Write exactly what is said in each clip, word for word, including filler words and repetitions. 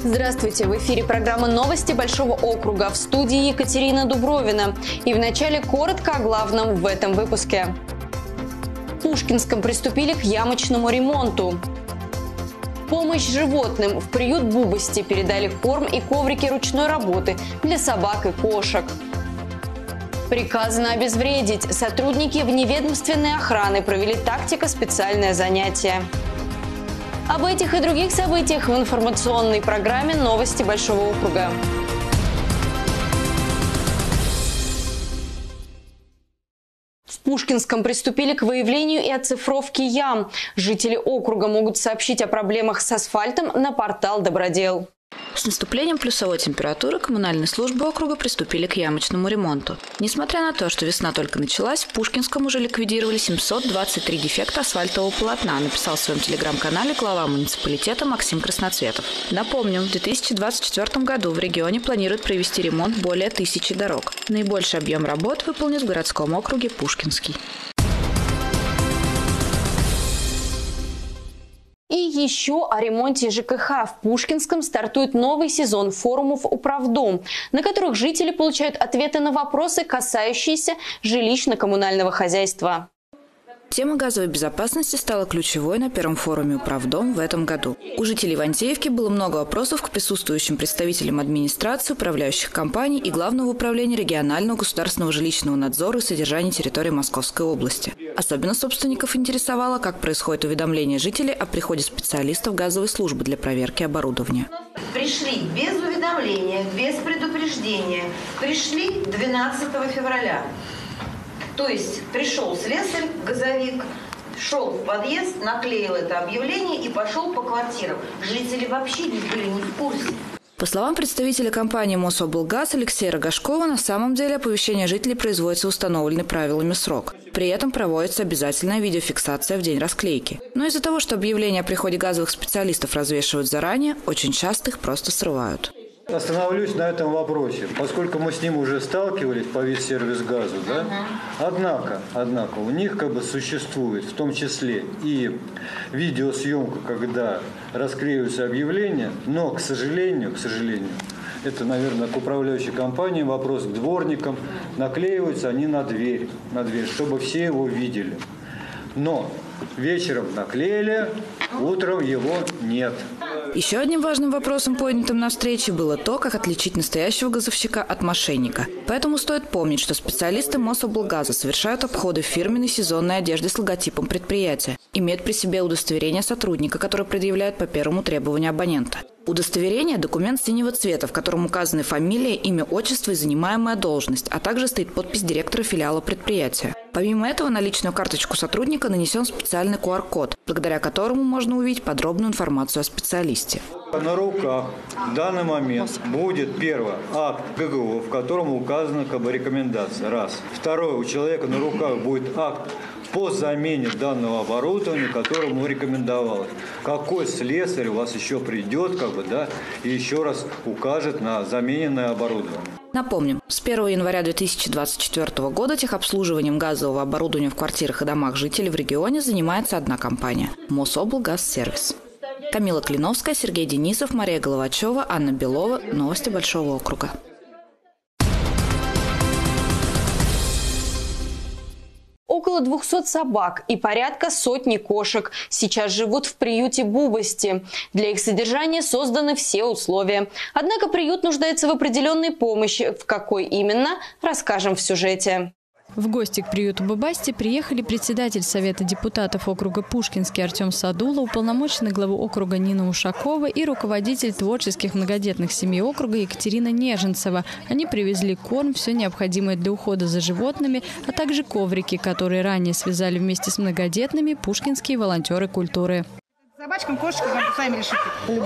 Здравствуйте! В эфире программа «Новости Большого округа», в студии Екатерина Дубровина. И вначале коротко о главном в этом выпуске. В Пушкинском приступили к ямочному ремонту. Помощь животным. В приют Бубасти передали корм и коврики ручной работы для собак и кошек. Приказано обезвредить. Сотрудники вневедомственной охраны провели тактико-специальное занятие. Об этих и других событиях в информационной программе «Новости Большого округа». В Пушкинском приступили к выявлению и оцифровке ям. Жители округа могут сообщить о проблемах с асфальтом на портал «Добродел». С наступлением плюсовой температуры коммунальные службы округа приступили к ямочному ремонту. Несмотря на то, что весна только началась, в Пушкинском уже ликвидировали семьсот двадцать три дефекта асфальтового полотна, написал в своем телеграм-канале глава муниципалитета Максим Красноцветов. Напомним, в две тысячи двадцать четвёртом году в регионе планируют провести ремонт более тысячи дорог. Наибольший объем работ выполнит в городском округе Пушкинский. И еще о ремонте ЖКХ. В Пушкинском стартует новый сезон форумов «Управдом», на которых жители получают ответы на вопросы, касающиеся жилищно-коммунального хозяйства. Тема газовой безопасности стала ключевой на первом форуме «Управдом» в этом году. У жителей Ивантеевки было много вопросов к присутствующим представителям администрации, управляющих компаний и Главного управления регионального государственного жилищного надзора и содержания территории Московской области. Особенно собственников интересовало, как происходит уведомление жителей о приходе специалистов газовой службы для проверки оборудования. Пришли без уведомления, без предупреждения. Пришли двенадцатого февраля. То есть пришел слесарь, газовик, шел в подъезд, наклеил это объявление и пошел по квартирам. Жители вообще не были не в курсе. По словам представителя компании «Мособлгаз» Алексея Рогашкова, на самом деле оповещение жителей производится в установленный правилами срок. При этом проводится обязательная видеофиксация в день расклейки. Но из-за того, что объявления о приходе газовых специалистов развешивают заранее, очень часто их просто срывают. Остановлюсь на этом вопросе, поскольку мы с ним уже сталкивались по Виссервис газу, да? Однако, однако, у них как бы существует в том числе и видеосъемка, когда расклеиваются объявления, но, к сожалению, к сожалению, это, наверное, к управляющей компании вопрос, к дворникам, наклеиваются они на дверь, на дверь, чтобы все его видели. Но вечером наклеили, утром его нет. Еще одним важным вопросом, поднятым на встрече, было то, как отличить настоящего газовщика от мошенника. Поэтому стоит помнить, что специалисты Мособлгаза совершают обходы в фирменной сезонной одежде с логотипом предприятия, имеют при себе удостоверение сотрудника, которое предъявляют по первому требованию абонента. Удостоверение – документ синего цвета, в котором указаны фамилия, имя, отчество и занимаемая должность, а также стоит подпись директора филиала предприятия. Помимо этого, на личную карточку сотрудника нанесен специальный ку ар код, благодаря которому можно увидеть подробную информацию о специалисте. На руках в данный момент будет первый акт гэ гэ о, в котором указана как бы рекомендация. Раз. Второе, у человека на руках будет акт по замене данного оборудования, которому рекомендовалось. Какой слесарь у вас еще придет, как бы, да, и еще раз укажет на замененное оборудование. Напомним, с первого января две тысячи двадцать четвёртого года техобслуживанием газового оборудования в квартирах и домах жителей в регионе занимается одна компания – Мособлгазсервис. Камила Клиновская, Сергей Денисов, Мария Головачева, Анна Белова. Новости Большого округа. Около двухсот собак и порядка сотни кошек сейчас живут в приюте Бубасти. Для их содержания созданы все условия. Однако приют нуждается в определенной помощи. В какой именно, расскажем в сюжете. В гости к приюту Бубасти приехали председатель Совета депутатов округа Пушкинский Артем Садула, уполномоченный главы округа Нина Ушакова и руководитель творческих многодетных семей округа Екатерина Неженцева. Они привезли корм, все необходимое для ухода за животными, а также коврики, которые ранее связали вместе с многодетными пушкинские волонтеры культуры. Собачкам, кошечкам сами решите.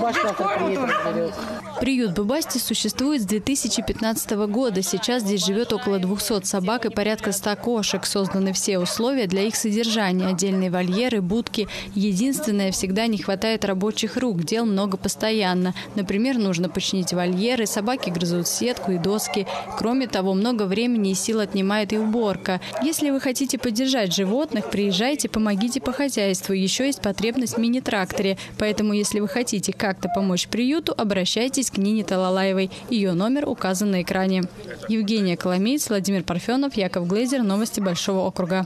Приют Бубасти существует с две тысячи пятнадцатого года. Сейчас здесь живет около двухсот собак и порядка ста кошек. Созданы все условия для их содержания. Отдельные вольеры, будки. Единственное, всегда не хватает рабочих рук. Дел много постоянно. Например, нужно починить вольеры, собаки грызут сетку и доски. Кроме того, много времени и сил отнимает и уборка. Если вы хотите поддержать животных, приезжайте, помогите по хозяйству. Еще есть потребность в мини-тракторе. факторе. Поэтому, если вы хотите как-то помочь приюту, обращайтесь к Нине Талалаевой. Ее номер указан на экране. Евгения Коломеец, Владимир Парфенов, Яков Глейзер. Новости Большого округа.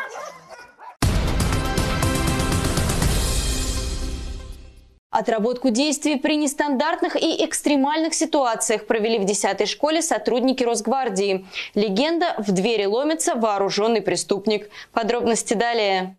Отработку действий при нестандартных и экстремальных ситуациях провели в десятой школе сотрудники Росгвардии. Легенда: в двери ломится вооруженный преступник. Подробности далее.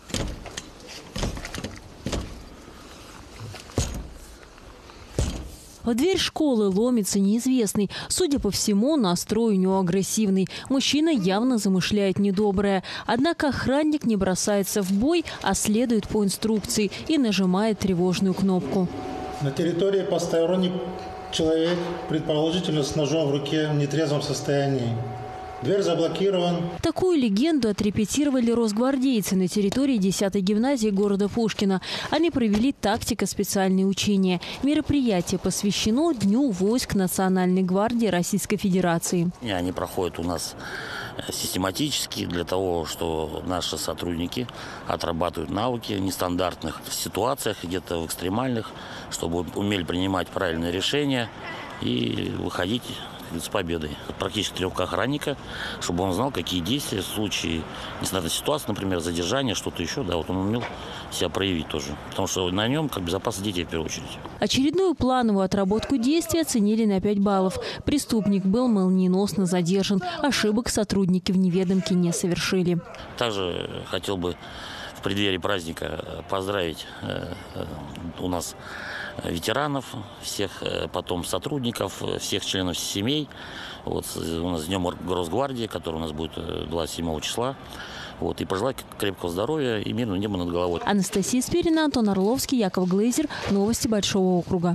В дверь школы ломится неизвестный. Судя по всему, настрой у него агрессивный. Мужчина явно замышляет недоброе. Однако охранник не бросается в бой, а следует по инструкции и нажимает тревожную кнопку. На территории посторонний человек, предположительно с ножом в руке, в нетрезвом состоянии. Дверь заблокирована. Такую легенду отрепетировали росгвардейцы на территории десятой гимназии города Пушкина. Они провели тактико-специальные учения. Мероприятие посвящено Дню войск Национальной гвардии Российской Федерации. Они проходят у нас систематически для того, что наши сотрудники отрабатывают навыки в нестандартных ситуациях, где-то в экстремальных, чтобы умели принимать правильные решения и выходить с победой. Практически тренировка охранника, чтобы он знал, какие действия в случае нестандартной ситуации, например, задержания, что-то еще, да, вот он умел себя проявить тоже. Потому что на нем как безопасность детей в первую очередь. Очередную плановую отработку действий оценили на пять баллов. Преступник был молниеносно задержан. Ошибок сотрудники в неведомке не совершили. Также хотел бы в преддверии праздника поздравить э, э, у нас ветеранов, всех потом сотрудников, всех членов семей. Вот у нас Днем Росгвардии, который у нас будет двадцать седьмого числа. Вот, и пожелать крепкого здоровья и мирного неба над головой. Анастасия Спирина, Антон Орловский, Яков Глейзер. Новости Большого округа.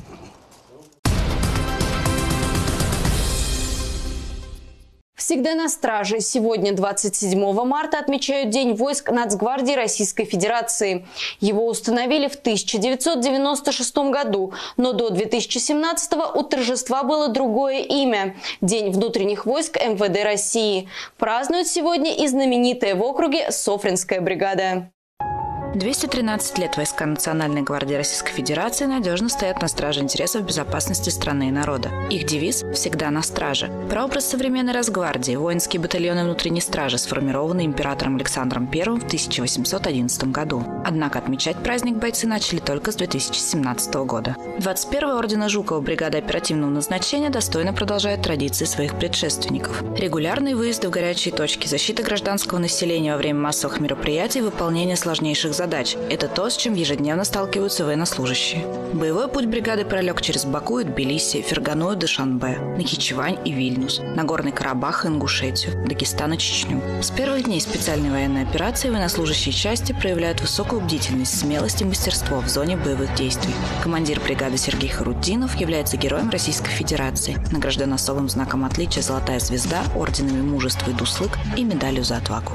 Всегда на страже. Сегодня, двадцать седьмого марта, отмечают День войск Нацгвардии Российской Федерации. Его установили в тысяча девятьсот девяносто шестом году, но до две тысячи семнадцатого у торжества было другое имя – День внутренних войск эм вэ дэ России. Празднуют сегодня и знаменитая в округе Софринская бригада. двести тринадцать лет войска Национальной гвардии Российской Федерации надежно стоят на страже интересов безопасности страны и народа. Их девиз «Всегда на страже». Прообраз современной Росгвардии, воинские батальоны внутренней стражи, сформированные императором Александром Первым в тысяча восемьсот одиннадцатом году. Однако отмечать праздник бойцы начали только с две тысячи семнадцатого года. двадцать первая ордена Жукова бригада оперативного назначения достойно продолжает традиции своих предшественников. Регулярные выезды в горячие точки, защита гражданского населения во время массовых мероприятий, выполнение сложнейших задач. Задач. Это то, с чем ежедневно сталкиваются военнослужащие. Боевой путь бригады пролег через Баку и Тбилиси, Фергану и Душанбе, Нахичевань и Вильнюс, Нагорный Карабах и Ингушетию, Дагестан и Чечню. С первых дней специальной военной операции военнослужащие части проявляют высокую бдительность, смелость и мастерство в зоне боевых действий. Командир бригады Сергей Харутдинов является героем Российской Федерации, награжден особым знаком отличия «Золотая звезда», орденами «Мужество» и «Дуслык» и медалью «За отвагу».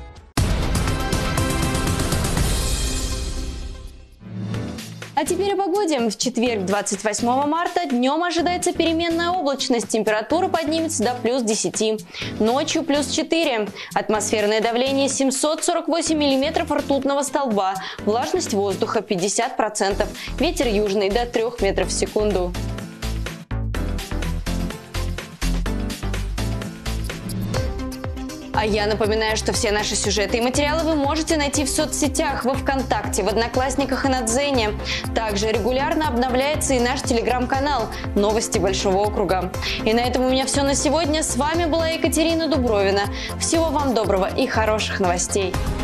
А теперь о погоде. В четверг, двадцать восьмого марта, днем ожидается переменная облачность. Температура поднимется до плюс десяти. Ночью плюс четыре. Атмосферное давление семьсот сорок восемь миллиметров ртутного столба. Влажность воздуха пятьдесят процентов. Ветер южный до трёх метров в секунду. А я напоминаю, что все наши сюжеты и материалы вы можете найти в соцсетях, во ВКонтакте, в Одноклассниках и на Дзене. Также регулярно обновляется и наш телеграм-канал «Новости Большого округа». И на этом у меня все на сегодня. С вами была Екатерина Дубровина. Всего вам доброго и хороших новостей.